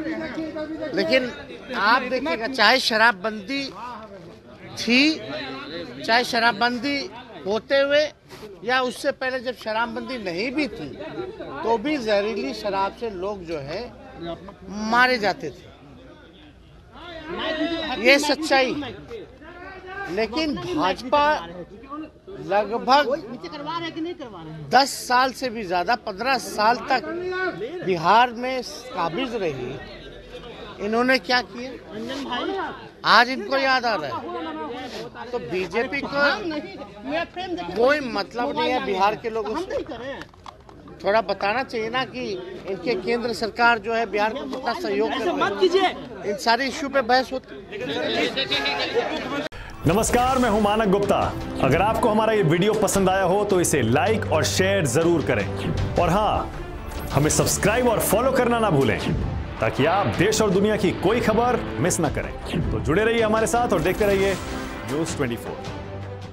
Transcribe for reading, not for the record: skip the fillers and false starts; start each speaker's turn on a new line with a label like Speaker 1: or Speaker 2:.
Speaker 1: लेकिन आप देखिएगा, चाहे शराबबंदी थी, चाहे शराबबंदी होते हुए या उससे पहले जब शराबबंदी नहीं भी थी, तो भी जहरीली शराब से लोग जो है मारे जाते थे। ये सच्चाई। लेकिन भाजपा लगभग 10 साल से भी ज्यादा, 15 साल तक बिहार में काबिज रही। इन्होंने क्या किया, आज इनको याद आ रहा है। तो बीजेपी को कोई मतलब नहीं है बिहार के लोगों से। थोड़ा बताना चाहिए ना कि इनके केंद्र सरकार जो है बिहार को कितना सहयोग कर रही है। इन सारे इश्यू पे बहस होती।
Speaker 2: नमस्कार, मैं हूं मानक गुप्ता। अगर आपको हमारा ये वीडियो पसंद आया हो तो इसे लाइक और शेयर जरूर करें, और हाँ, हमें सब्सक्राइब और फॉलो करना ना भूलें ताकि आप देश और दुनिया की कोई खबर मिस ना करें। तो जुड़े रहिए हमारे साथ और देखते रहिए न्यूज़ 24।